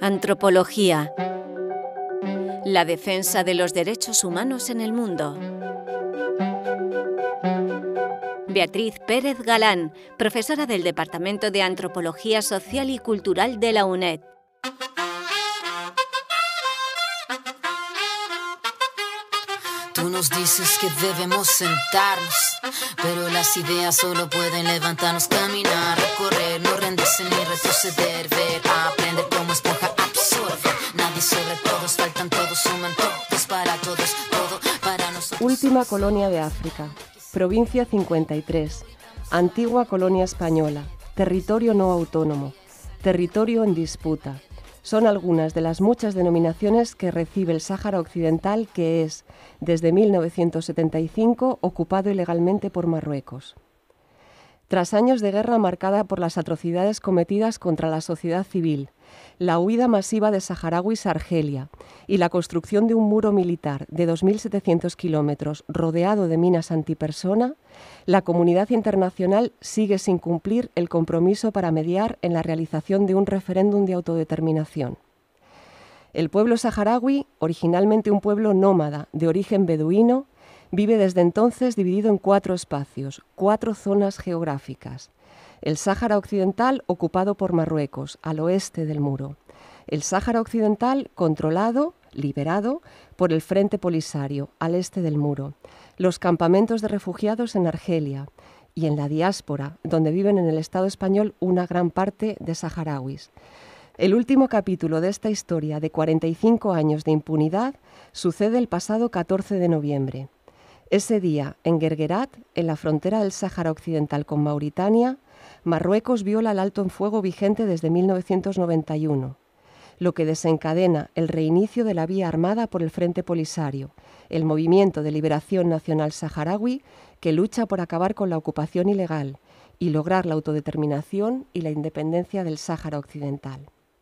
Antropología. La defensa de los derechos humanos en el mundo. Beatriz Pérez Galán, profesora del Departamento de Antropología Social y Cultural de la UNED. Tú nos dices que debemos sentarnos, pero las ideas solo pueden levantarnos, caminar, recorrer, no rendirse ni retroceder, ver, aprender como esponja absorbe. Nadie sobre todos, faltan todos, suman todos para todos, todo para nosotros. Última colonia de África, provincia 53, antigua colonia española, territorio no autónomo, territorio en disputa. Son algunas de las muchas denominaciones que recibe el Sáhara Occidental, que es, desde 1975, ocupado ilegalmente por Marruecos. Tras años de guerra marcada por las atrocidades cometidas contra la sociedad civil, la huida masiva de saharauis a Argelia y la construcción de un muro militar de 2.700 kilómetros rodeado de minas antipersona, la comunidad internacional sigue sin cumplir el compromiso para mediar en la realización de un referéndum de autodeterminación. El pueblo saharaui, originalmente un pueblo nómada de origen beduino, vive desde entonces dividido en 4 espacios, 4 zonas geográficas. El Sáhara Occidental ocupado por Marruecos, al oeste del muro. El Sáhara Occidental controlado, liberado, por el Frente Polisario, al este del muro. Los campamentos de refugiados en Argelia y en la diáspora, donde viven en el Estado español una gran parte de saharauis. El último capítulo de esta historia de 45 años de impunidad sucede el pasado 14 de noviembre. Ese día, en Guerguerat, en la frontera del Sáhara Occidental con Mauritania, Marruecos viola el alto en fuego vigente desde 1991, lo que desencadena el reinicio de la vía armada por el Frente Polisario, el movimiento de liberación nacional saharaui que lucha por acabar con la ocupación ilegal y lograr la autodeterminación y la independencia del Sáhara Occidental.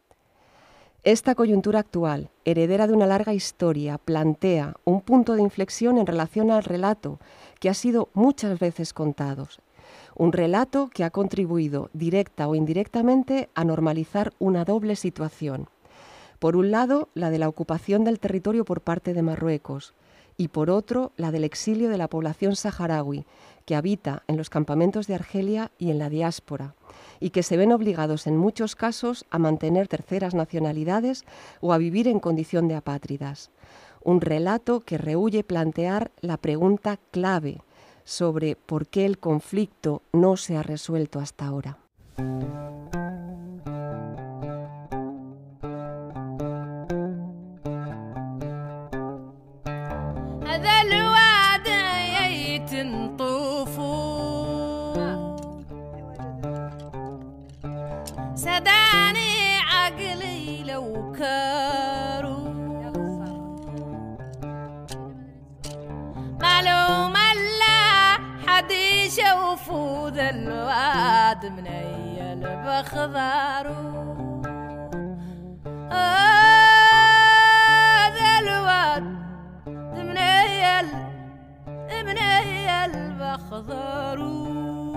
Esta coyuntura actual, heredera de una larga historia, plantea un punto de inflexión en relación al relato que ha sido muchas veces contado. Un relato que ha contribuido, directa o indirectamente, a normalizar una doble situación. Por un lado, la de la ocupación del territorio por parte de Marruecos, y por otro, la del exilio de la población saharaui, que habita en los campamentos de Argelia y en la diáspora, y que se ven obligados en muchos casos a mantener terceras nacionalidades o a vivir en condición de apátridas. Un relato que rehúye plantear la pregunta clave sobre por qué el conflicto no se ha resuelto hasta ahora. شوفوا ذا الواد منيل بخضارو ذا الواد منيل بخضارو.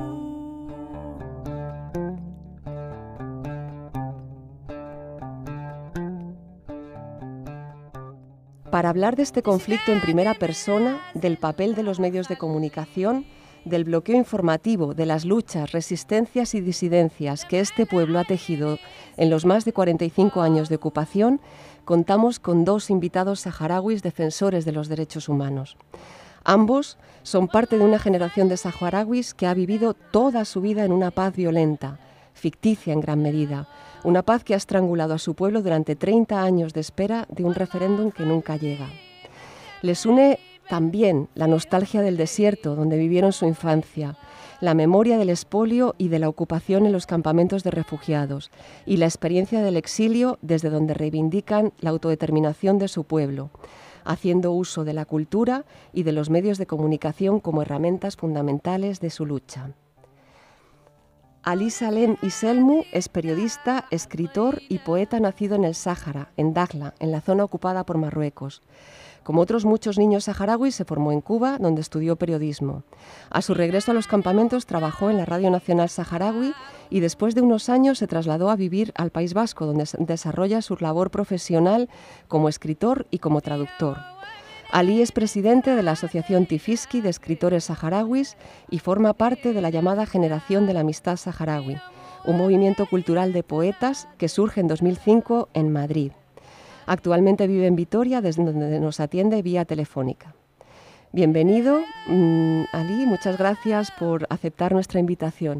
Para hablar de este conflicto en primera persona, del papel de los medios de comunicación, del bloqueo informativo, de las luchas, resistencias y disidencias que este pueblo ha tejido en los más de 45 años de ocupación, contamos con 2 invitados saharauis defensores de los derechos humanos. Ambos son parte de una generación de saharauis que ha vivido toda su vida en una paz violenta, ficticia en gran medida, una paz que ha estrangulado a su pueblo durante 30 años de espera de un referéndum que nunca llega. Les une también la nostalgia del desierto donde vivieron su infancia, la memoria del expolio y de la ocupación en los campamentos de refugiados y la experiencia del exilio desde donde reivindican la autodeterminación de su pueblo, haciendo uso de la cultura y de los medios de comunicación como herramientas fundamentales de su lucha. Ali Salem Iselmu es periodista, escritor y poeta nacido en el Sáhara, en Dakhla, en la zona ocupada por Marruecos. Como otros muchos niños saharauis, se formó en Cuba, donde estudió periodismo. A su regreso a los campamentos trabajó en la Radio Nacional Saharaui y después de unos años se trasladó a vivir al País Vasco, donde desarrolla su labor profesional como escritor y como traductor. Ali es presidente de la Asociación Tifiski de Escritores Saharauis y forma parte de la llamada Generación de la Amistad Saharaui, un movimiento cultural de poetas que surge en 2005 en Madrid. Actualmente vive en Vitoria, desde donde nos atiende vía telefónica. Bienvenido, Ali, muchas gracias por aceptar nuestra invitación.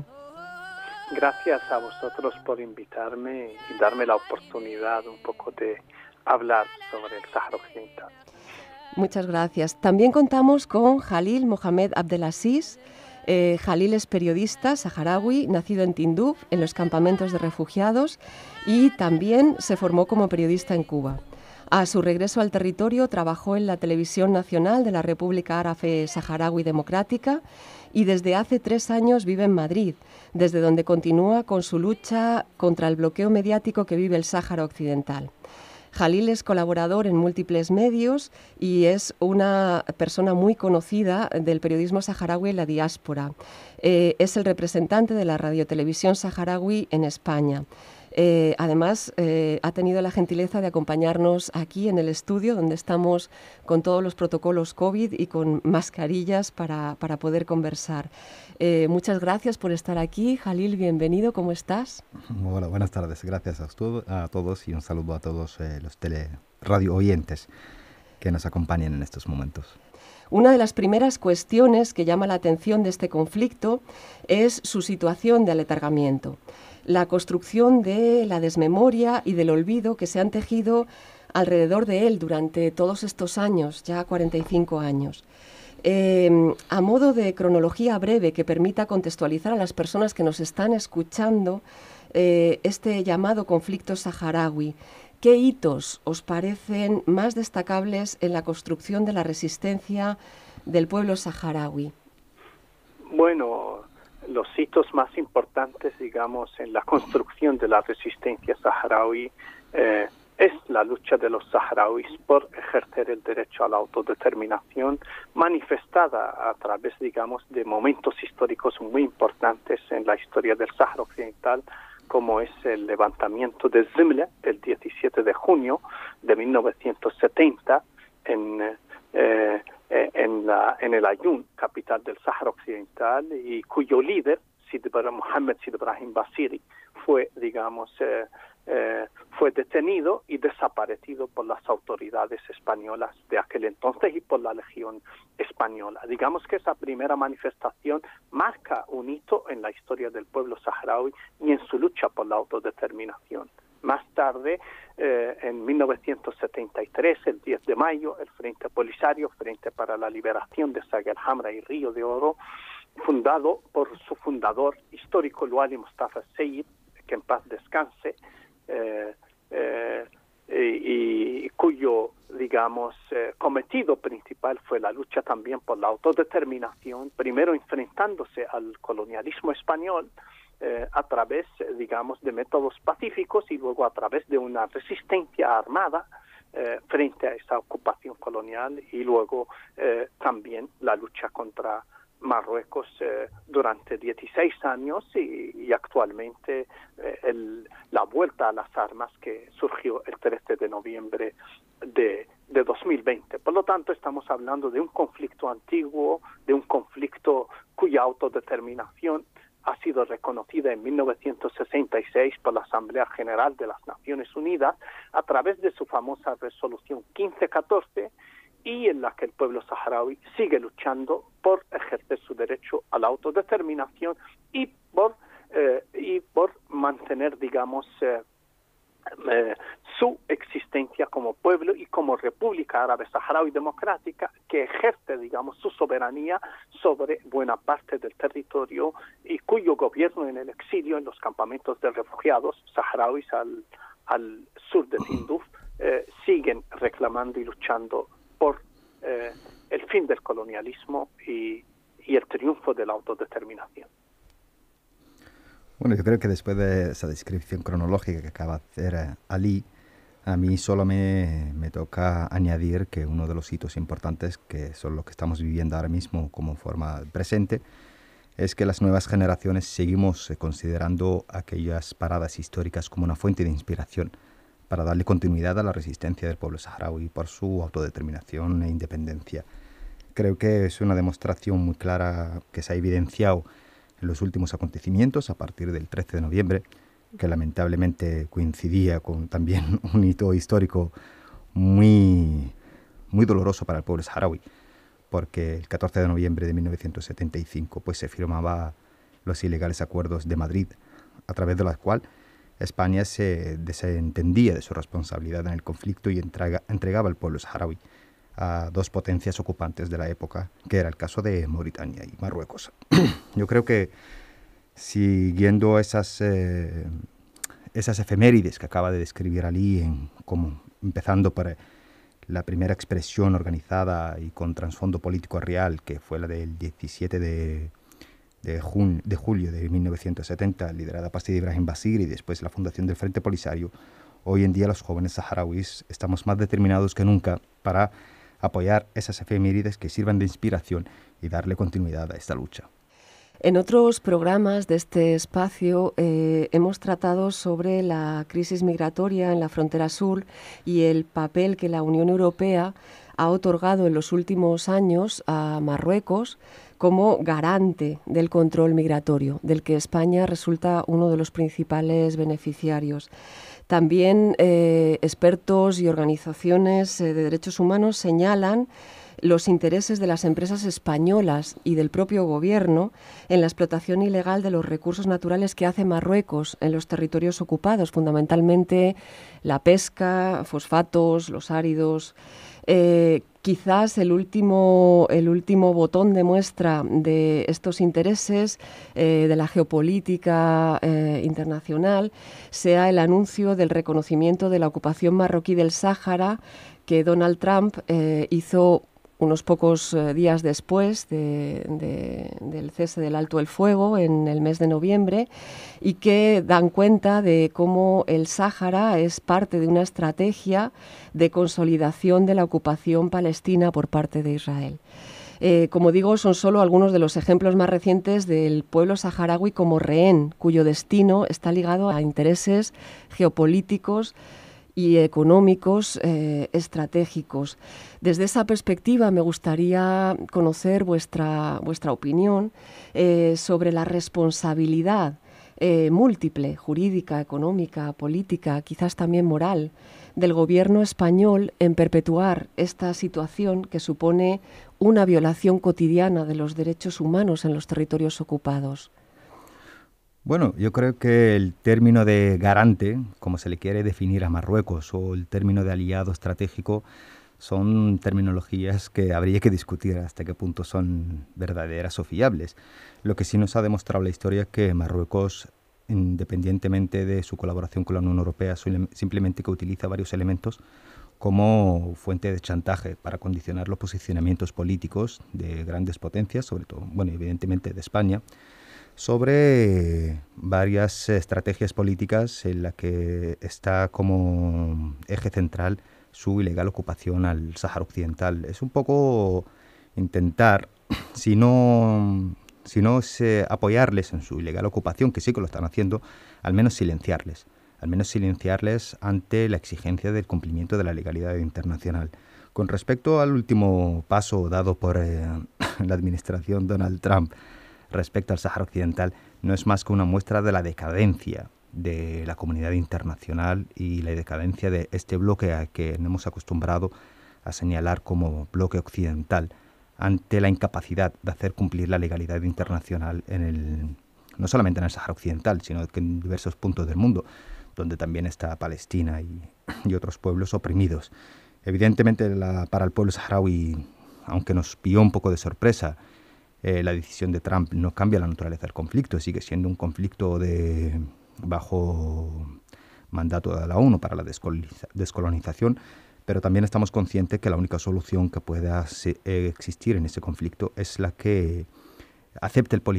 Gracias a vosotros por invitarme y darme la oportunidad un poco de hablar sobre el Sáhara Occidental. Muchas gracias. También contamos con Jalil Mohamed Abdelaziz. Jalil es periodista saharaui, nacido en Tinduf, en los campamentos de refugiados, y también se formó como periodista en Cuba. A su regreso al territorio trabajó en la Televisión Nacional de la República Árabe Saharaui Democrática y desde hace 3 años vive en Madrid, desde donde continúa con su lucha contra el bloqueo mediático que vive el Sáhara Occidental. Jalil es colaborador en múltiples medios y es una persona muy conocida del periodismo saharaui en la diáspora. Es el representante de la radiotelevisión saharaui en España. Además, ha tenido la gentileza de acompañarnos aquí en el estudio, donde estamos con todos los protocolos COVID y con mascarillas para poder conversar. Muchas gracias por estar aquí. Jalil, bienvenido, ¿cómo estás? Hola, buenas tardes. Gracias a todos y un saludo a todos los radio oyentes que nos acompañan en estos momentos. Una de las primeras cuestiones que llama la atención de este conflicto es su situación de aletargamiento, la construcción de la desmemoria y del olvido que se han tejido alrededor de él durante todos estos años, ya 45 años. A modo de cronología breve que permita contextualizar a las personas que nos están escuchando este llamado conflicto saharaui, ¿qué hitos os parecen más destacables en la construcción de la resistencia del pueblo saharaui? Bueno, los hitos más importantes, digamos, en la construcción de la resistencia saharaui es la lucha de los saharauis por ejercer el derecho a la autodeterminación, manifestada a través, digamos, de momentos históricos muy importantes en la historia del Sáhara Occidental, como es el levantamiento de Zimla el 17 de junio de 1970 en el Ayun, capital del Sáhara Occidental, y cuyo líder, Mohammed Sid Ibrahim Basiri, fue, digamos, fue detenido y desaparecido por las autoridades españolas de aquel entonces y por la Legión Española. Digamos que esa primera manifestación marca un hito en la historia del pueblo saharaui y en su lucha por la autodeterminación. Más tarde, en 1973, el 10 de mayo, el Frente Polisario, Frente para la Liberación de Sagar Hamra y Río de Oro, fundado por su fundador histórico, Luali Mustafa Seyid, que en paz descanse, y cuyo, digamos, cometido principal fue la lucha también por la autodeterminación, primero enfrentándose al colonialismo español a través, digamos, de métodos pacíficos y luego a través de una resistencia armada frente a esa ocupación colonial y luego también la lucha contra Marruecos durante 16 años y actualmente la vuelta a las armas que surgió el 13 de noviembre de 2020. Por lo tanto, estamos hablando de un conflicto antiguo, de un conflicto cuya autodeterminación ha sido reconocida en 1966 por la Asamblea General de las Naciones Unidas a través de su famosa resolución 1514, y en la que el pueblo saharaui sigue luchando por ejercer su derecho a la autodeterminación y por mantener, digamos, su existencia como pueblo y como República Árabe Saharaui Democrática, que ejerce, digamos, su soberanía sobre buena parte del territorio y cuyo gobierno en el exilio, en los campamentos de refugiados saharauis al sur de Tinduf, siguen reclamando y luchando por el fin del colonialismo y el triunfo de la autodeterminación. Bueno, yo creo que después de esa descripción cronológica que acaba de hacer Ali, A mí solo me toca añadir que uno de los hitos importantes, que son los que estamos viviendo ahora mismo como forma presente, es que las nuevas generaciones seguimos considerando aquellas paradas históricas como una fuente de inspiración para darle continuidad a la resistencia del pueblo saharaui por su autodeterminación e independencia. Creo que es una demostración muy clara que se ha evidenciado en los últimos acontecimientos a partir del 13 de noviembre, que lamentablemente coincidía con también un hito histórico muy doloroso para el pueblo saharaui, porque el 14 de noviembre de 1975 pues, se firmaba los ilegales acuerdos de Madrid, a través de los cuales España se desentendía de su responsabilidad en el conflicto y entregaba al pueblo saharaui a dos potencias ocupantes de la época, que era el caso de Mauritania y Marruecos. Yo creo que siguiendo esas efemérides que acaba de describir Ali, como empezando por la primera expresión organizada y con trasfondo político real, que fue la del 17 de julio de 1970, liderada por Sidi Ibrahim Basir, y después la fundación del Frente Polisario, hoy en día los jóvenes saharauis estamos más determinados que nunca para apoyar esas efemérides que sirvan de inspiración y darle continuidad a esta lucha. En otros programas de este espacio hemos tratado sobre la crisis migratoria en la frontera sur y el papel que la Unión Europea ha otorgado en los últimos años a Marruecos como garante del control migratorio, del que España resulta uno de los principales beneficiarios. También expertos y organizaciones de derechos humanos señalan los intereses de las empresas españolas y del propio gobierno en la explotación ilegal de los recursos naturales que hace Marruecos en los territorios ocupados, fundamentalmente la pesca, fosfatos, los áridos. Quizás el último botón de muestra de estos intereses de la geopolítica internacional sea el anuncio del reconocimiento de la ocupación marroquí del Sáhara que Donald Trump hizo unos pocos días después del cese del alto el fuego en el mes de noviembre, y que dan cuenta de cómo el Sáhara es parte de una estrategia de consolidación de la ocupación palestina por parte de Israel. Como digo, son solo algunos de los ejemplos más recientes del pueblo saharaui como rehén, cuyo destino está ligado a intereses geopolíticos y económicos estratégicos. Desde esa perspectiva me gustaría conocer vuestra opinión sobre la responsabilidad múltiple, jurídica, económica, política, quizás también moral, del gobierno español en perpetuar esta situación que supone una violación cotidiana de los derechos humanos en los territorios ocupados. Bueno, yo creo que el término de garante, como se le quiere definir a Marruecos, o el término de aliado estratégico, son terminologías que habría que discutir hasta qué punto son verdaderas o fiables. Lo que sí nos ha demostrado la historia es que Marruecos, independientemente de su colaboración con la Unión Europea, simplemente que utiliza varios elementos como fuente de chantaje para condicionar los posicionamientos políticos de grandes potencias, sobre todo, bueno, evidentemente de España, sobre varias estrategias políticas en las que está como eje central su ilegal ocupación al Sáhara Occidental. Es un poco intentar, si no es apoyarles en su ilegal ocupación, que sí que lo están haciendo, al menos silenciarles ante la exigencia del cumplimiento de la legalidad internacional. Con respecto al último paso dado por la administración Donald Trump respecto al Sáhara Occidental, no es más que una muestra de la decadencia de la comunidad internacional y la decadencia de este bloque a que nos hemos acostumbrado a señalar como bloque occidental, ante la incapacidad de hacer cumplir la legalidad internacional no solamente en el Sáhara Occidental, sino que en diversos puntos del mundo, donde también está Palestina y otros pueblos oprimidos. Evidentemente, para el pueblo saharaui, aunque nos pilló un poco de sorpresa, la decisión de Trump no cambia la naturaleza del conflicto, sigue siendo un conflicto bajo mandato de la ONU para la descolonización, pero también estamos conscientes que la única solución que pueda existir en ese conflicto es la que acepte el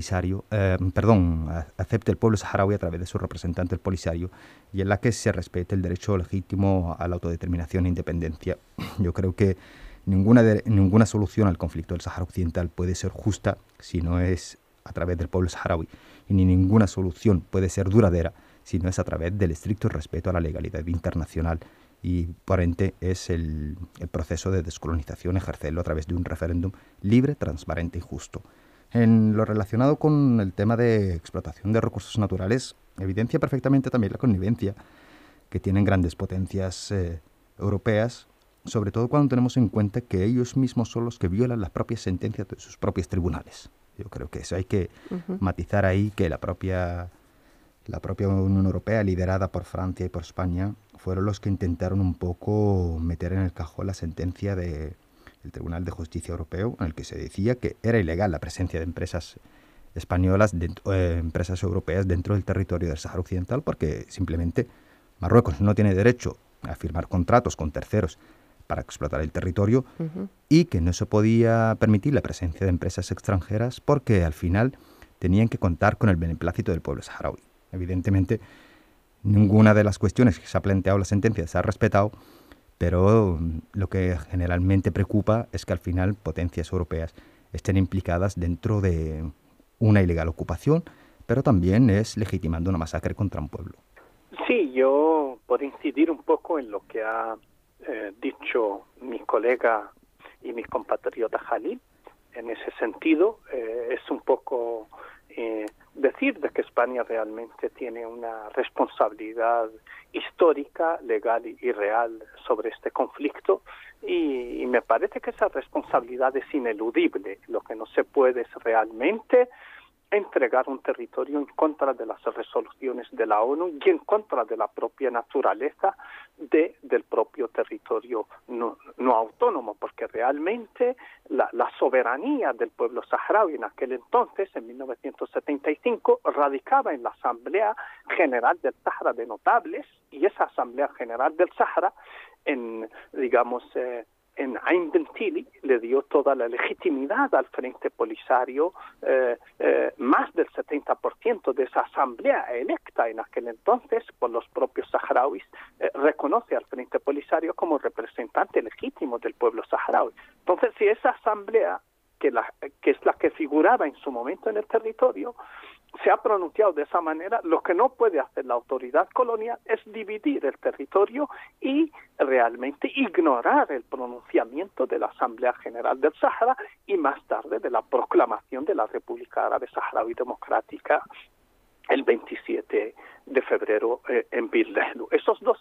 pueblo saharaui a través de su representante, el Polisario, y en la que se respete el derecho legítimo a la autodeterminación e independencia. Yo creo que ninguna solución al conflicto del Sáhara Occidental puede ser justa si no es a través del pueblo saharaui, y ni ninguna solución puede ser duradera si no es a través del estricto respeto a la legalidad internacional, y por ende es el proceso de descolonización ejercerlo a través de un referéndum libre, transparente y justo. En lo relacionado con el tema de explotación de recursos naturales, evidencia perfectamente también la connivencia que tienen grandes potencias europeas, sobre todo cuando tenemos en cuenta que ellos mismos son los que violan las propias sentencias de sus propios tribunales. Yo creo que eso hay que matizar ahí, que la propia Unión Europea, liderada por Francia y por España, fueron los que intentaron un poco meter en el cajón la sentencia del Tribunal de Justicia Europeo, en el que se decía que era ilegal la presencia de empresas españolas, empresas europeas dentro del territorio del Sáhara Occidental, porque simplemente Marruecos no tiene derecho a firmar contratos con terceros para explotar el territorio, y que no se podía permitir la presencia de empresas extranjeras porque al final tenían que contar con el beneplácito del pueblo saharaui. Evidentemente, ninguna de las cuestiones que se ha planteado la sentencia se ha respetado, pero lo que generalmente preocupa es que al final potencias europeas estén implicadas dentro de una ilegal ocupación, pero también es legitimando una masacre contra un pueblo. Sí, yo por incidir un poco en lo que ha dicho mi colega y mi compatriota Jalil, en ese sentido es un poco decir de que España realmente tiene una responsabilidad histórica, legal y real sobre este conflicto, y me parece que esa responsabilidad es ineludible. Lo que no se puede es realmente entregar un territorio en contra de las resoluciones de la ONU y en contra de la propia naturaleza del propio territorio no autónomo, porque realmente la soberanía del pueblo saharaui en aquel entonces, en 1975, radicaba en la Asamblea General del Sáhara de Notables, y esa Asamblea General del Sáhara, en Ain Bentili, le dio toda la legitimidad al Frente Polisario. Más del 70% de esa asamblea electa en aquel entonces por los propios saharauis reconoce al Frente Polisario como representante legítimo del pueblo saharaui. Entonces, si esa asamblea, que es la que figuraba en su momento en el territorio, se ha pronunciado de esa manera, lo que no puede hacer la autoridad colonial es dividir el territorio y realmente ignorar el pronunciamiento de la Asamblea General del Sáhara y más tarde de la proclamación de la República Árabe Saharaui Democrática el 27 de febrero en Bir Lehlu. Esos dos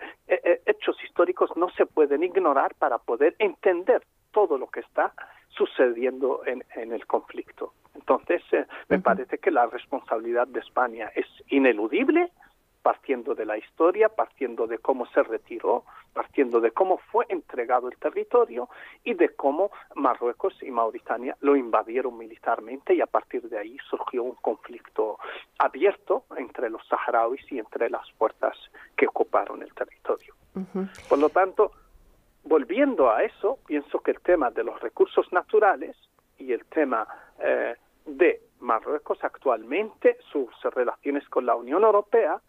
hechos históricos no se pueden ignorar para poder entender todo lo que está sucediendo en el conflicto. Entonces, me parece que la responsabilidad de España es ineludible, partiendo de la historia, partiendo de cómo se retiró, partiendo de cómo fue entregado el territorio y de cómo Marruecos y Mauritania lo invadieron militarmente, y a partir de ahí surgió un conflicto abierto entre los saharauis y entre las fuerzas que ocuparon el territorio. Por lo tanto, volviendo a eso, pienso que el tema de los recursos naturales y el tema de Marruecos actualmente, sus relaciones con la Unión Europea,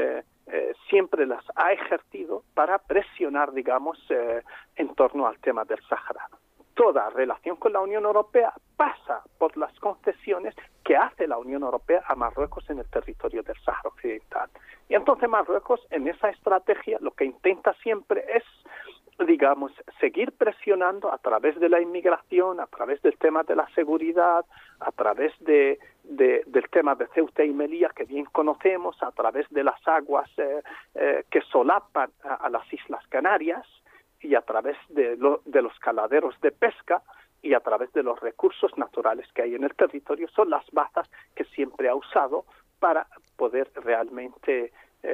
siempre las ha ejercido para presionar, digamos, en torno al tema del Sáhara. Toda relación con la Unión Europea pasa por las concesiones que hace la Unión Europea a Marruecos en el territorio del Sáhara Occidental. Y entonces Marruecos, en esa estrategia, lo que intenta siempre es, digamos, seguir presionando a través de la inmigración, a través del tema de la seguridad, a través del tema de Ceuta y Melilla, que bien conocemos, a través de las aguas que solapan a las Islas Canarias, y a través de los caladeros de pesca, y a través de los recursos naturales que hay en el territorio. Son las bazas que siempre ha usado para poder realmente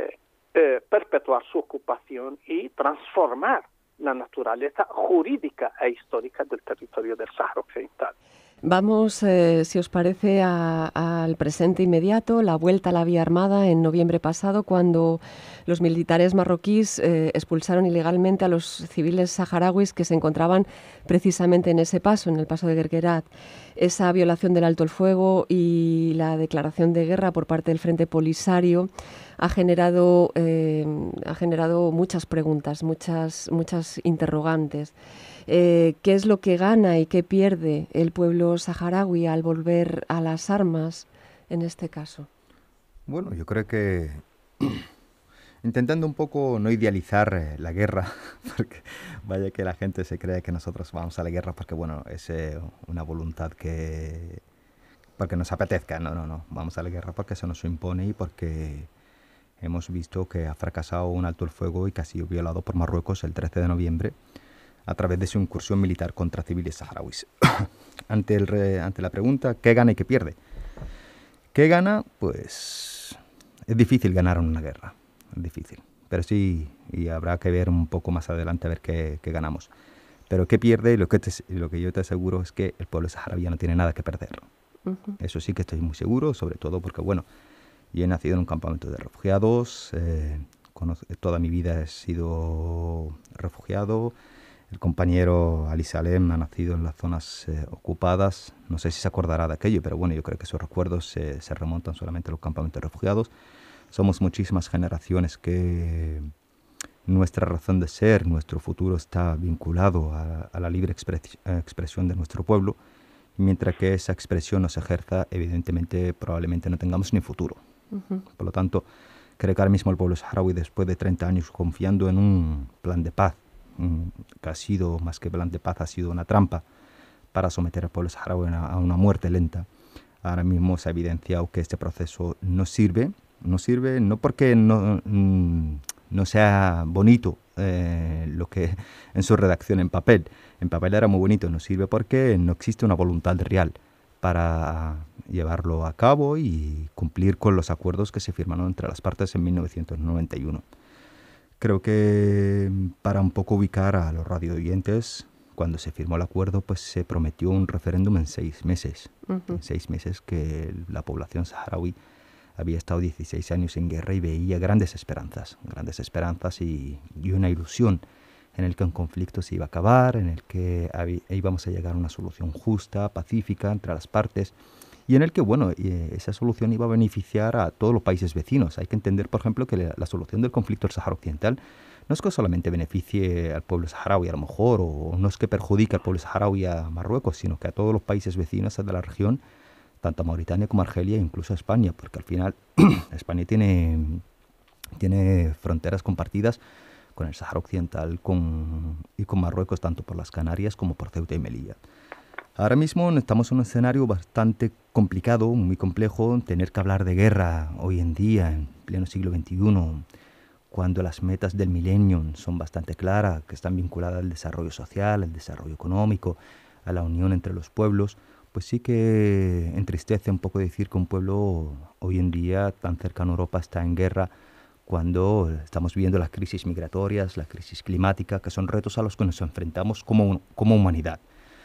perpetuar su ocupación y transformar la naturaleza jurídica e histórica del territorio del Sáhara Occidental. Vamos, si os parece, al presente inmediato, la vuelta a la vía armada en noviembre pasado, cuando los militares marroquíes expulsaron ilegalmente a los civiles saharauis que se encontraban precisamente en ese paso, en el paso de Guerguerat. Esa violación del alto el fuego y la declaración de guerra por parte del Frente Polisario ha generado muchas preguntas, muchas interrogantes. ¿Qué es lo que gana y qué pierde el pueblo saharaui al volver a las armas en este caso? Bueno, yo creo que intentando un poco no idealizar la guerra, porque vaya que la gente se cree que nosotros vamos a la guerra porque, bueno, es una voluntad porque nos apetezca. No, vamos a la guerra porque se nos impone y porque hemos visto que ha fracasado un alto el fuego y que ha sido violado por Marruecos el 13 de noviembre a través de su incursión militar contra civiles saharauis. Ante la pregunta, ¿qué gana y qué pierde? ¿Qué gana? Pues es difícil ganar en una guerra, es difícil. Pero sí, y habrá que ver un poco más adelante a ver qué ganamos. Pero ¿qué pierde? Lo que yo te aseguro es que el pueblo saharaui no tiene nada que perder. Eso sí que estoy muy seguro, sobre todo porque, bueno, yo he nacido en un campamento de refugiados, toda mi vida he sido refugiado. El compañero Ali Salem ha nacido en las zonas ocupadas. No sé si se acordará de aquello, pero bueno, yo creo que sus recuerdos se remontan solamente a los campamentos de refugiados. Somos muchísimas generaciones que nuestra razón de ser, nuestro futuro está vinculado a la libre expresión de nuestro pueblo. Mientras que esa expresión no se ejerza, evidentemente, probablemente no tengamos ni futuro. Por lo tanto, creo que ahora mismo el pueblo saharaui, después de 30 años confiando en un plan de paz, que ha sido, más que plan de paz, ha sido una trampa para someter al pueblo saharaui a una muerte lenta. Ahora mismo se ha evidenciado que este proceso no sirve no porque no sea bonito lo que en su redacción en papel era muy bonito, no sirve porque no existe una voluntad real para llevarlo a cabo y cumplir con los acuerdos que se firmaron entre las partes en 1991. Creo que para un poco ubicar a los radioyentes, cuando se firmó el acuerdo, pues se prometió un referéndum en 6 meses. En 6 meses que la población saharaui había estado 16 años en guerra y veía grandes esperanzas y una ilusión en el que un conflicto se iba a acabar, en el que íbamos a llegar a una solución justa, pacífica entre las partes, y en el que, bueno, esa solución iba a beneficiar a todos los países vecinos. Hay que entender, por ejemplo, que la solución del conflicto del Sáhara Occidental no es que solamente beneficie al pueblo saharaui a lo mejor, o no es que perjudique al pueblo saharaui a Marruecos, sino que a todos los países vecinos de la región, tanto a Mauritania como a Argelia e incluso a España, porque al final España tiene fronteras compartidas con el Sáhara Occidental y con Marruecos, tanto por las Canarias como por Ceuta y Melilla. Ahora mismo estamos en un escenario bastante complicado, muy complejo. Tener que hablar de guerra hoy en día, en pleno siglo XXI, cuando las metas del Millennium son bastante claras, que están vinculadas al desarrollo social, al desarrollo económico, a la unión entre los pueblos, pues sí que entristece un poco decir que un pueblo hoy en día tan cercano a Europa está en guerra, cuando estamos viviendo las crisis migratorias, la crisis climática, que son retos a los que nos enfrentamos como humanidad.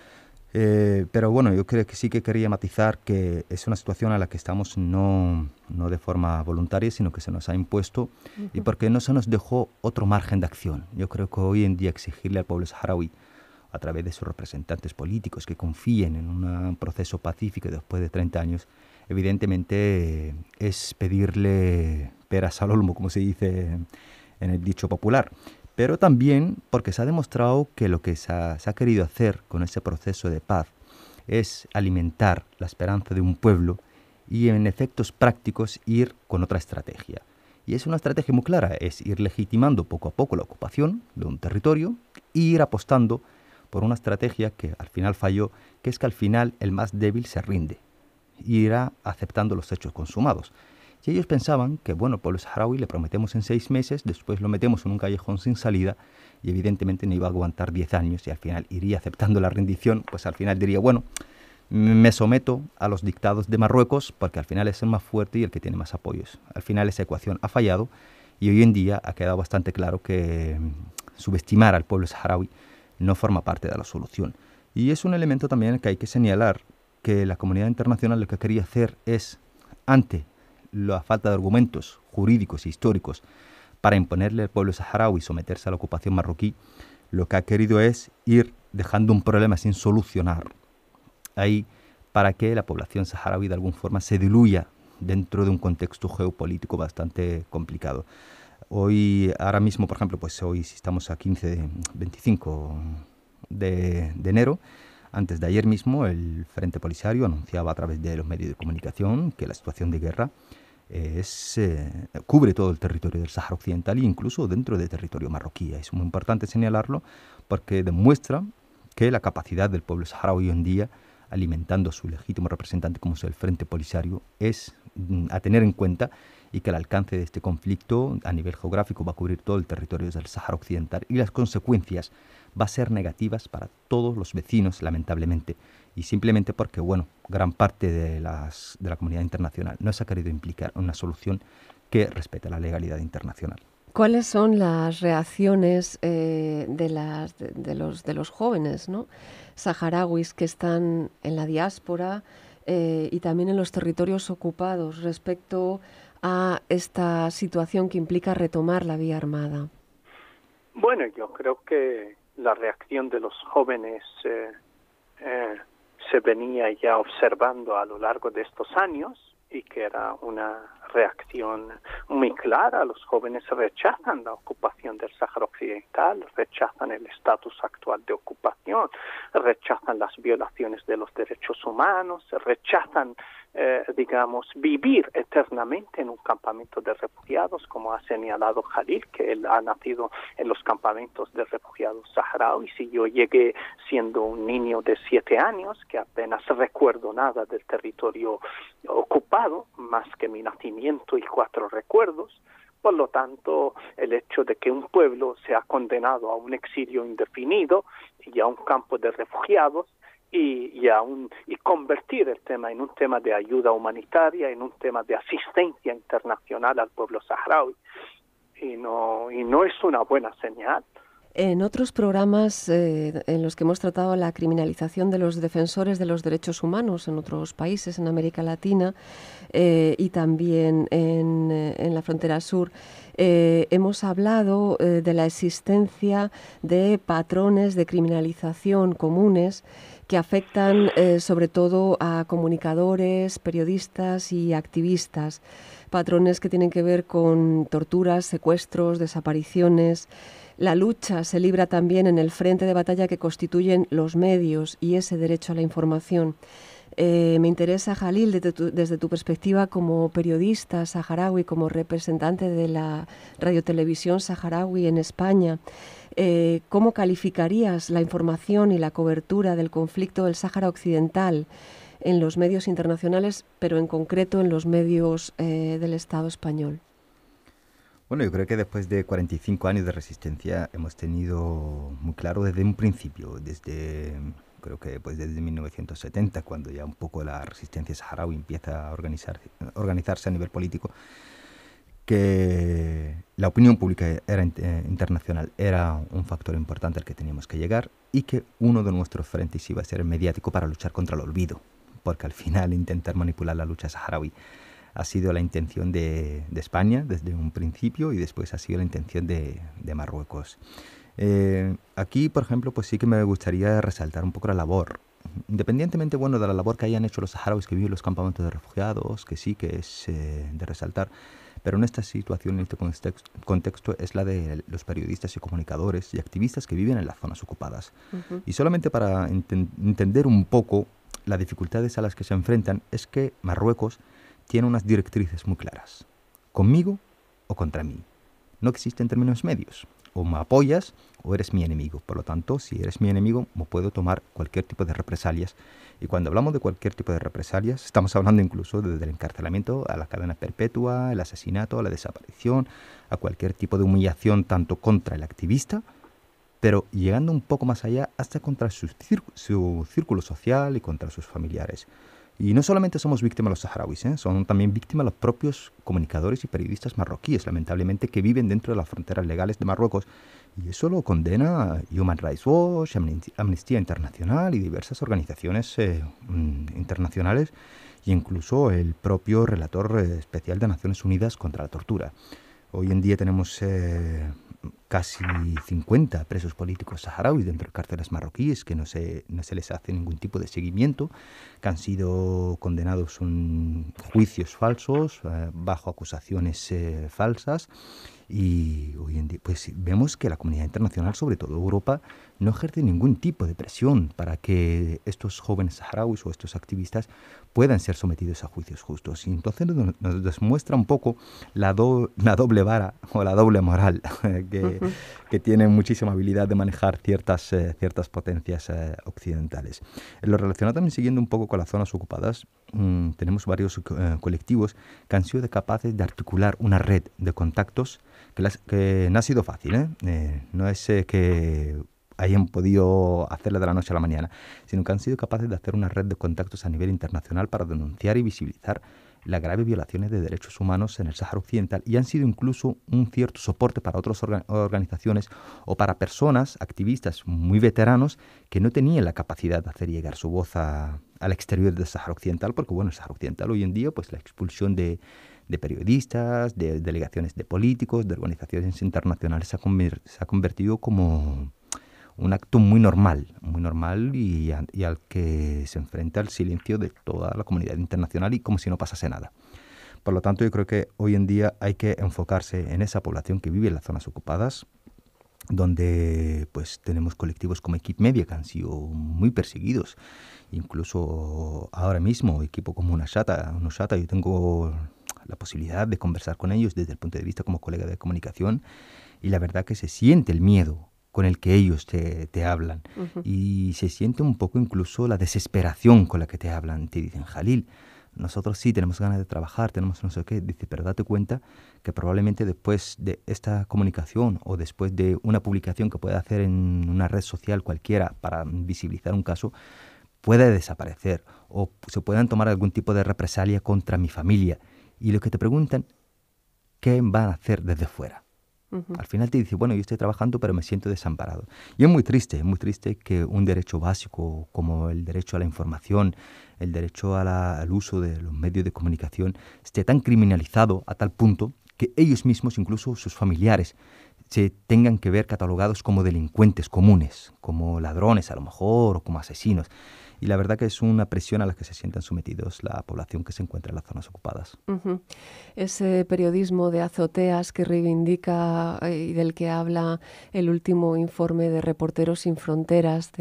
Pero bueno, yo creo que sí que quería matizar que es una situación a la que estamos no de forma voluntaria, sino que se nos ha impuesto y porque no se nos dejó otro margen de acción. Yo creo que hoy en día exigirle al pueblo saharaui, a través de sus representantes políticos, que confíen en un proceso pacífico después de 30 años, evidentemente es pedirle peras al olmo, como se dice en el dicho popular. Pero también porque se ha demostrado que lo que se ha querido hacer con ese proceso de paz es alimentar la esperanza de un pueblo y en efectos prácticos ir con otra estrategia. Y es una estrategia muy clara, es ir legitimando poco a poco la ocupación de un territorio e ir apostando por una estrategia que al final falló, que es que al final el más débil se rinde y irá aceptando los hechos consumados. Y ellos pensaban que, bueno, al pueblo saharaui le prometemos en 6 meses, después lo metemos en un callejón sin salida y evidentemente no iba a aguantar 10 años y al final iría aceptando la rendición, pues al final diría, bueno, me someto a los dictados de Marruecos porque al final es el más fuerte y el que tiene más apoyos. Al final esa ecuación ha fallado y hoy en día ha quedado bastante claro que subestimar al pueblo saharaui no forma parte de la solución. Y es un elemento también que hay que señalar, que la comunidad internacional lo que quería hacer es, ante la falta de argumentos jurídicos e históricos para imponerle al pueblo saharaui someterse a la ocupación marroquí, lo que ha querido es ir dejando un problema sin solucionar ahí para que la población saharaui de alguna forma se diluya dentro de un contexto geopolítico bastante complicado. Ahora mismo, por ejemplo, pues hoy estamos a 25 de enero. Antes de ayer mismo, el Frente Polisario anunciaba a través de los medios de comunicación que la situación de guerra cubre todo el territorio del Sáhara Occidental e incluso dentro del territorio marroquí. Es muy importante señalarlo porque demuestra que la capacidad del pueblo saharaui hoy en día, alimentando a su legítimo representante como es el Frente Polisario, es a tener en cuenta, y que el alcance de este conflicto a nivel geográfico va a cubrir todo el territorio del Sáhara Occidental y las consecuencias va a ser negativas para todos los vecinos, lamentablemente, y simplemente porque, bueno, gran parte de la comunidad internacional no se ha querido implicar en una solución que respete la legalidad internacional. ¿Cuáles son las reacciones de los jóvenes, ¿no?, saharauis que están en la diáspora y también en los territorios ocupados respecto a esta situación que implica retomar la vía armada? Bueno, yo creo que la reacción de los jóvenes se venía ya observando a lo largo de estos años y que era una reacción muy clara. Los jóvenes rechazan la ocupación del Sáhara Occidental, rechazan el estatus actual de ocupación, rechazan las violaciones de los derechos humanos, rechazan vivir eternamente en un campamento de refugiados, como ha señalado Jalil, que él ha nacido en los campamentos de refugiados saharauis, y yo llegué siendo un niño de 7 años, que apenas recuerdo nada del territorio ocupado, más que mi nacimiento y 4 recuerdos. Por lo tanto, el hecho de que un pueblo sea condenado a un exilio indefinido y a un campo de refugiados, y convertir el tema en un tema de ayuda humanitaria, en un tema de asistencia internacional al pueblo saharaui, y no es una buena señal. En otros programas en los que hemos tratado la criminalización de los defensores de los derechos humanos en otros países, en América Latina y también en la frontera sur, hemos hablado de la existencia de patrones de criminalización comunes que afectan sobre todo a comunicadores, periodistas y activistas. Patrones que tienen que ver con torturas, secuestros, desapariciones. La lucha se libra también en el frente de batalla que constituyen los medios y ese derecho a la información. Me interesa, Jalil, desde tu perspectiva como periodista saharaui, como representante de la radiotelevisión saharaui en España, ¿cómo calificarías la información y la cobertura del conflicto del Sáhara Occidental en los medios internacionales, pero en concreto en los medios del Estado español? Bueno, yo creo que después de 45 años de resistencia hemos tenido muy claro desde un principio, creo que pues desde 1970, cuando ya un poco la resistencia saharaui empieza a organizarse a nivel político, que la opinión pública internacional era un factor importante al que teníamos que llegar y que uno de nuestros frentes iba a ser el mediático para luchar contra el olvido, porque al final intentar manipular la lucha saharaui ha sido la intención de España desde un principio y después ha sido la intención de Marruecos. Aquí, por ejemplo, pues sí que me gustaría resaltar un poco la labor, independientemente de la labor que hayan hecho los saharauis que viven en los campamentos de refugiados, que sí que es de resaltar, pero en esta situación, en este contexto, es la de los periodistas y comunicadores y activistas que viven en las zonas ocupadas. Uh-huh. Y solamente para entender un poco las dificultades a las que se enfrentan, es que Marruecos tiene unas directrices muy claras. Conmigo o contra mí. No existen términos medios. O me apoyas o eres mi enemigo. Por lo tanto, si eres mi enemigo, me puedo tomar cualquier tipo de represalias. Y cuando hablamos de cualquier tipo de represalias, estamos hablando incluso desde el encarcelamiento a la cadena perpetua, el asesinato, a la desaparición, a cualquier tipo de humillación, tanto contra el activista, pero llegando un poco más allá hasta contra su círculo social y contra sus familiares. Y no solamente somos víctimas los saharauis, son también víctimas los propios comunicadores y periodistas marroquíes, lamentablemente, que viven dentro de las fronteras legales de Marruecos. Y eso lo condena Human Rights Watch, Amnistía Internacional y diversas organizaciones internacionales, e incluso el propio relator especial de Naciones Unidas contra la tortura. Hoy en día tenemos casi 50 presos políticos saharauis dentro de cárceles marroquíes que no se les hace ningún tipo de seguimiento, que han sido condenados en juicios falsos, bajo acusaciones falsas. Y hoy en día pues vemos que la comunidad internacional, sobre todo Europa, no ejerce ningún tipo de presión para que estos jóvenes saharauis o estos activistas puedan ser sometidos a juicios justos. Y entonces nos demuestra un poco la doble vara o la doble moral que tienen muchísima habilidad de manejar ciertas potencias occidentales. En lo relacionado también, siguiendo un poco con las zonas ocupadas, tenemos varios colectivos que han sido capaces de articular una red de contactos que no ha sido fácil, no es que hayan podido hacerla de la noche a la mañana, sino que han sido capaces de hacer una red de contactos a nivel internacional para denunciar y visibilizar las graves violaciones de derechos humanos en el Sáhara Occidental, y han sido incluso un cierto soporte para otras organizaciones o para personas, activistas muy veteranos, que no tenían la capacidad de hacer llegar su voz al exterior del Sáhara Occidental, porque bueno, el Sáhara Occidental hoy en día, pues la expulsión de periodistas, de delegaciones de políticos, de organizaciones internacionales se ha convertido como un acto muy normal y al que se enfrenta el silencio de toda la comunidad internacional y como si no pasase nada. Por lo tanto, yo creo que hoy en día hay que enfocarse en esa población que vive en las zonas ocupadas, donde pues tenemos colectivos como Equip Media que han sido muy perseguidos. Incluso ahora mismo, equipo como Unushata, yo tengo la posibilidad de conversar con ellos desde el punto de vista como colega de comunicación, y la verdad que se siente el miedo con el que ellos te hablan. Uh-huh. Y se siente un poco incluso la desesperación con la que te hablan. Te dicen, Jalil, nosotros sí tenemos ganas de trabajar, tenemos no sé qué. Dice, pero date cuenta que probablemente después de esta comunicación o después de una publicación que pueda hacer en una red social cualquiera para visibilizar un caso, puede desaparecer o se puedan tomar algún tipo de represalia contra mi familia. Y lo que te preguntan, ¿qué van a hacer desde fuera? Uh-huh. Al final te dice, bueno, yo estoy trabajando, pero me siento desamparado. Y es muy triste que un derecho básico como el derecho a la información, el derecho al uso de los medios de comunicación, esté tan criminalizado a tal punto que ellos mismos, incluso sus familiares, se tengan que ver catalogados como delincuentes comunes, como ladrones a lo mejor, o como asesinos. Y la verdad que es una presión a la que se sienten sometidos la población que se encuentra en las zonas ocupadas. Uh-huh. Ese periodismo de azoteas que reivindica y del que habla el último informe de Reporteros Sin Fronteras,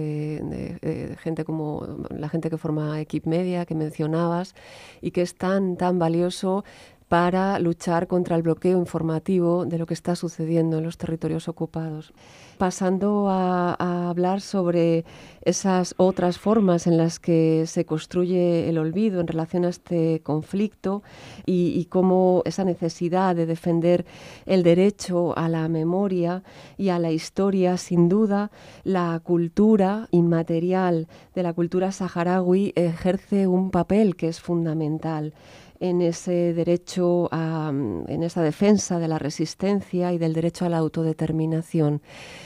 de gente como la gente que forma Equip Media, que mencionabas, y que es tan valioso para luchar contra el bloqueo informativo de lo que está sucediendo en los territorios ocupados. Pasando a hablar sobre esas otras formas en las que se construye el olvido en relación a este conflicto y cómo esa necesidad de defender el derecho a la memoria y a la historia, sin duda, la cultura inmaterial de la cultura saharaui ejerce un papel que es fundamental en ese derecho en esa defensa de la resistencia y del derecho a la autodeterminación.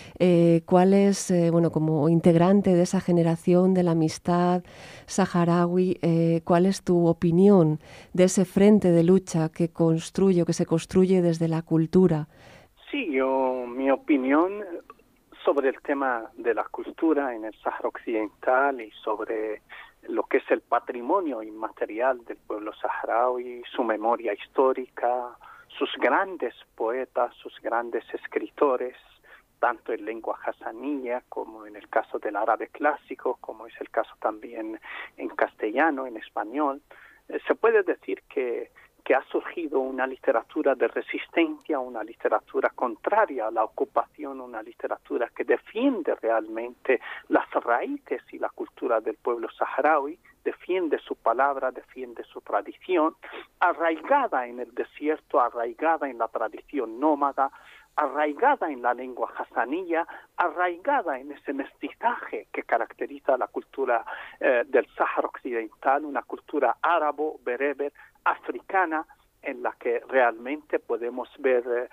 ¿Cuál es, como integrante de esa generación de la amistad saharaui, cuál es tu opinión de ese frente de lucha que se construye desde la cultura? Sí, mi opinión sobre el tema de la cultura en el Sáhara Occidental y sobre lo que es el patrimonio inmaterial del pueblo saharaui, su memoria histórica, sus grandes poetas, sus grandes escritores, tanto en lengua hasanía como en el caso del árabe clásico, como es el caso también en castellano, en español. Se puede decir que ha surgido una literatura de resistencia, una literatura contraria a la ocupación, una literatura que defiende realmente las raíces y la cultura del pueblo saharaui, defiende su palabra, defiende su tradición, arraigada en el desierto, arraigada en la tradición nómada, arraigada en la lengua hasanía, arraigada en ese mestizaje que caracteriza la cultura del Sáhara Occidental, una cultura árabo, bereber, africana, en la que realmente podemos ver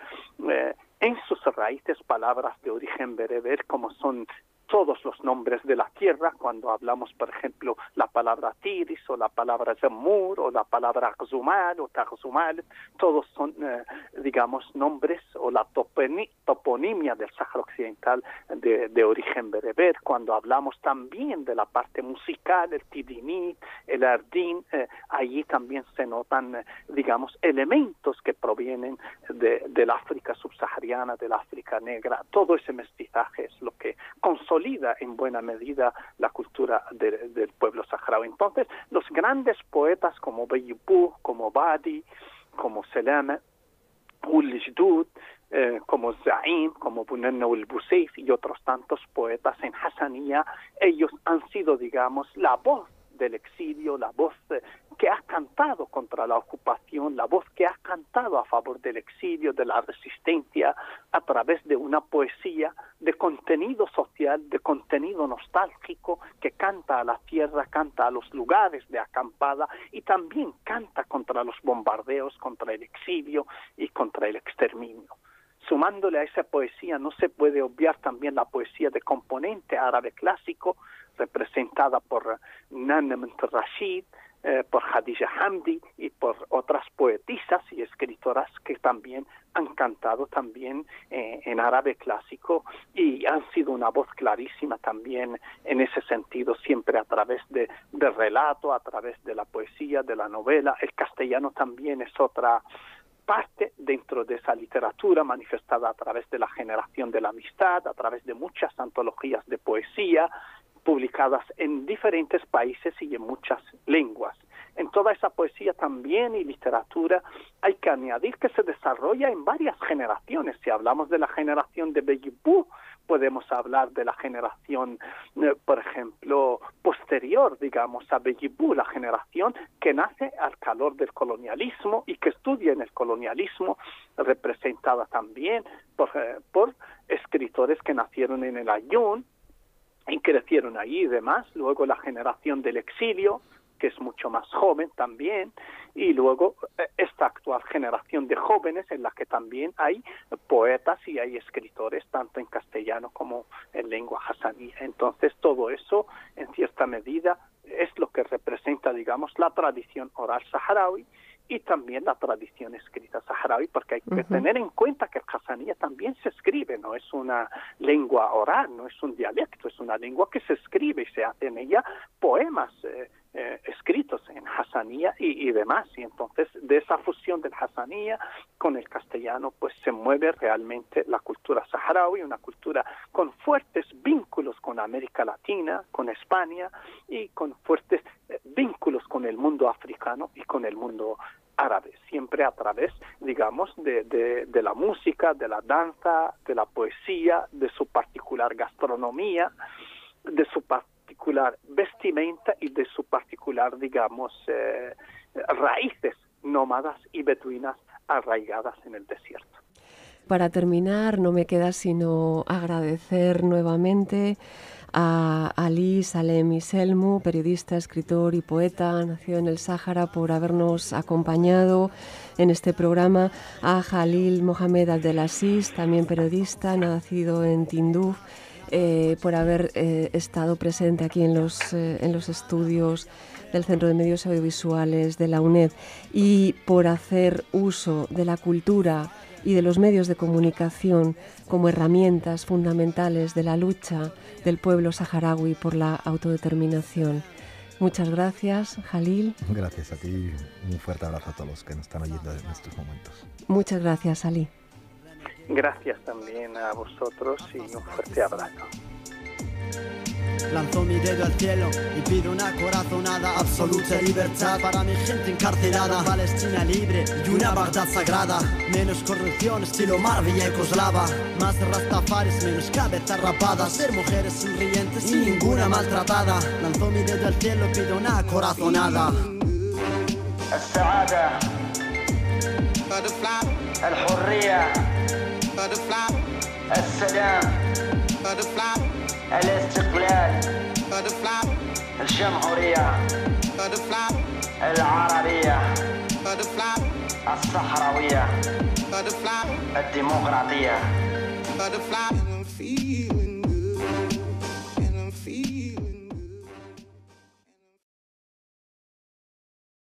en sus raíces palabras de origen bereber, como son todos los nombres de la tierra, cuando hablamos, por ejemplo, la palabra Tiris o la palabra Zammur o la palabra Azumal o Tazumal, todos son, digamos, nombres o la toponimia del Sáhara Occidental de origen bereber. Cuando hablamos también de la parte musical, el tidinit, el ardín, allí también se notan, digamos, elementos que provienen del África subsahariana, del África negra. Todo ese mestizaje es lo que consolida en buena medida la cultura del pueblo saharaui. Entonces, los grandes poetas como Beyibu, como Badi, como Selama, Ul-Jdud, como Zaim, como Bunanna ul-Busayf y otros tantos poetas en Hasanía, ellos han sido, digamos, la voz del exilio, la voz que ha cantado contra la ocupación, la voz que ha cantado a favor del exilio, de la resistencia, a través de una poesía de contenido social, de contenido nostálgico, que canta a la tierra, canta a los lugares de acampada y también canta contra los bombardeos, contra el exilio y contra el exterminio. Sumándole a esa poesía no se puede obviar también la poesía de componente árabe clásico, representada por Nana Bint Rashid, por Khadija Hamdi y por otras poetisas y escritoras que también han cantado también en árabe clásico y han sido una voz clarísima también en ese sentido, siempre a través del relato, a través de la poesía, de la novela. El castellano también es otra parte dentro de esa literatura manifestada a través de la generación de la amistad, a través de muchas antologías de poesía publicadas en diferentes países y en muchas lenguas. En toda esa poesía también y literatura hay que añadir que se desarrolla en varias generaciones. Si hablamos de la generación de Beyibu, podemos hablar de la generación, por ejemplo, posterior, digamos, a Beyibu, la generación que nace al calor del colonialismo y que estudia en el colonialismo, representada también por escritores que nacieron en el Ayun y crecieron ahí y demás. Luego la generación del exilio, que es mucho más joven también, y luego esta actual generación de jóvenes en la que también hay poetas y hay escritores tanto en castellano como en lengua hasaní. Entonces todo eso en cierta medida es lo que representa, digamos, la tradición oral saharaui y también la tradición escrita saharaui, porque hay que tener en cuenta que el hasanía también se escribe, no es una lengua oral, no es un dialecto, es una lengua que se escribe y se hacen en ella poemas escritos en hasanía y demás, y entonces de esa fusión del hasanía con el castellano pues se mueve realmente la cultura saharaui, una cultura con fuertes vínculos con América Latina, con España y con fuertes vínculos con el mundo africano y con el mundo árabe, siempre a través, digamos, de la música, de la danza, de la poesía, de su particular gastronomía, de su particular vestimenta y de su particular, digamos, raíces nómadas y beduinas arraigadas en el desierto. Para terminar, no me queda sino agradecer nuevamente a Ali Salem Selmu, periodista, escritor y poeta, nacido en el Sáhara, por habernos acompañado en este programa, a Jalil Mohamed Abdelaziz, también periodista, nacido en Tinduf, por haber estado presente aquí en los estudios del Centro de Medios Audiovisuales de la UNED y por hacer uso de la cultura y de los medios de comunicación como herramientas fundamentales de la lucha del pueblo saharaui por la autodeterminación. Muchas gracias, Jalil. Gracias a ti. Un fuerte abrazo a todos los que nos están oyendo en estos momentos. Muchas gracias, Ali. Gracias también a vosotros y un fuerte abrazo. Lanzo mi dedo al cielo y pido una corazonada, absoluta libertad para mi gente encarcelada, Palestina libre y una Bagdad sagrada, menos corrupción estilo Marvilla y Koslava, más rastafaris, menos cabezas rapadas, ser mujeres sonrientes y ninguna maltratada. Lanzo mi dedo al cielo, pido una corazonada. السعادة الحرية السلام الاستقلال الجمهورية العربية الصحراوية الديمقراطية